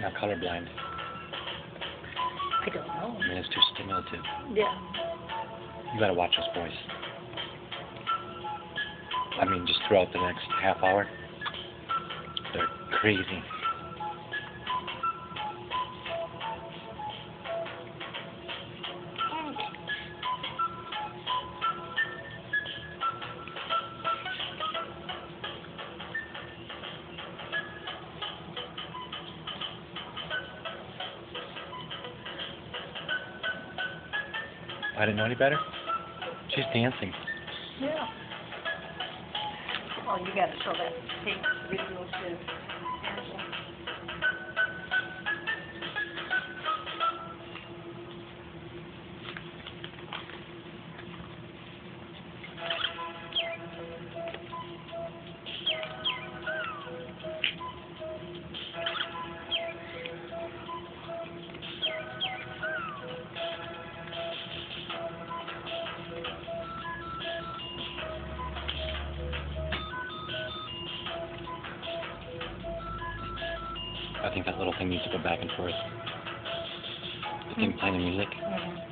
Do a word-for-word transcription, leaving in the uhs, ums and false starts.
not colorblind? I don't know. I mean, it's too stimulative. Yeah. You gotta watch those boys. I mean, just throughout the next half hour, they're crazy. I didn't know any better. She's dancing. Yeah. Oh, you gotta show that tape video too. I think that little thing needs to go back and forth. The thing playing the music. Mm-hmm.